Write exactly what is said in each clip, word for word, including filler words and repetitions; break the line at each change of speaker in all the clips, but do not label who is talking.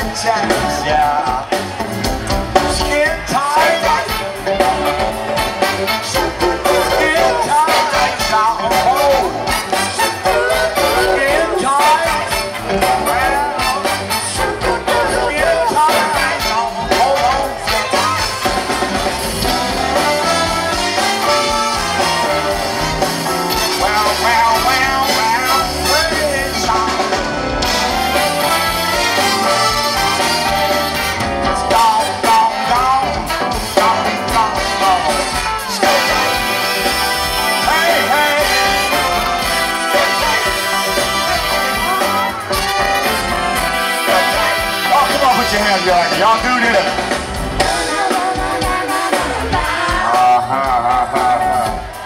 chance, yeah. Skin tight, skin tight, oh, skin tight, well, skin tight, hold on. Well, well, well, well, praise God. Put your hands together. Y'all do this. Uh-huh, uh-huh.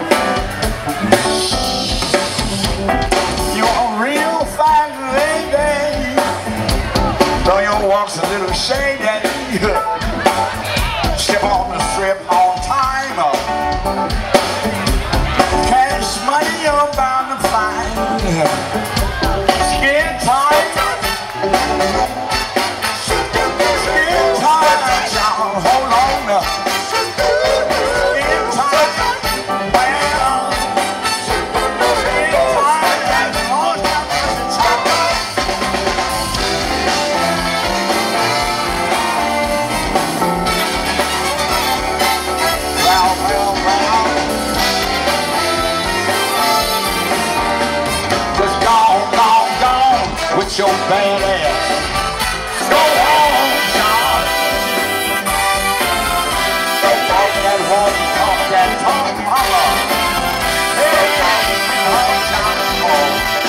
You're a real fine lady, though your walk's a little shady. Step on the strip on time. Cash money you're bound to find. Skin tight. With your bad ass, go on, John. Don't talk that walk, talk that talk, mama. Hey, oh, John, oh.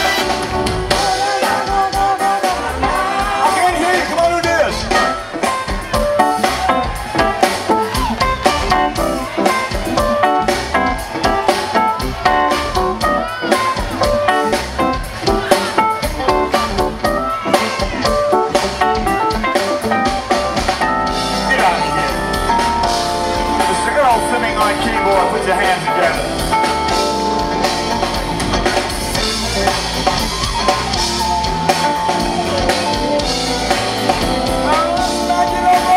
I can't hear you. Come on, do this. Sitting on a keyboard, put your hands together. Now let's back it up.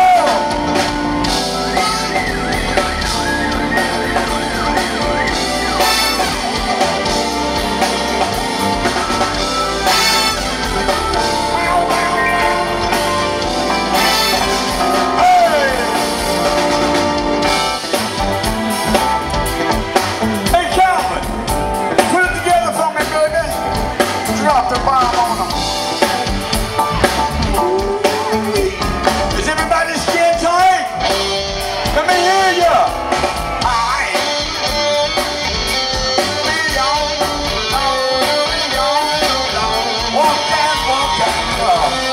Drop the bomb on them. Is everybody skin tight? Let me hear ya. Alright. Walk that, walk that.